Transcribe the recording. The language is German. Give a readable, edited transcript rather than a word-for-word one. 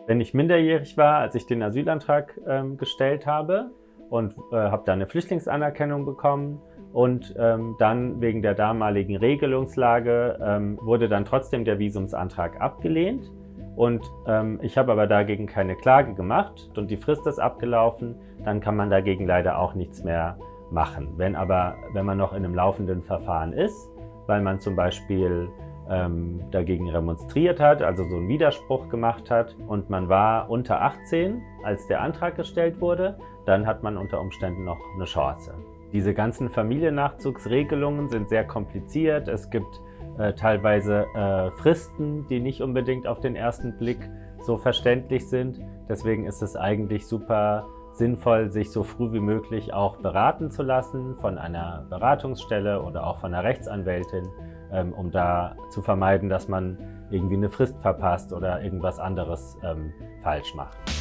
Wenn ich minderjährig war, als ich den Asylantrag gestellt habe und habe dann eine Flüchtlingsanerkennung bekommen und dann wegen der damaligen Regelungslage wurde dann trotzdem der Visumsantrag abgelehnt und ich habe aber dagegen keine Klage gemacht und die Frist ist abgelaufen, dann kann man dagegen leider auch nichts mehr machen. Wenn man noch in einem laufenden Verfahren ist, weil man zum Beispiel dagegen remonstriert hat, also so einen Widerspruch gemacht hat und man war unter 18, als der Antrag gestellt wurde, dann hat man unter Umständen noch eine Chance. Diese ganzen Familiennachzugsregelungen sind sehr kompliziert. Es gibt teilweise Fristen, die nicht unbedingt auf den ersten Blick so verständlich sind. Deswegen ist es eigentlich super sinnvoll, sich so früh wie möglich auch beraten zu lassen von einer Beratungsstelle oder auch von einer Rechtsanwältin, um da zu vermeiden, dass man irgendwie eine Frist verpasst oder irgendwas anderes falsch macht.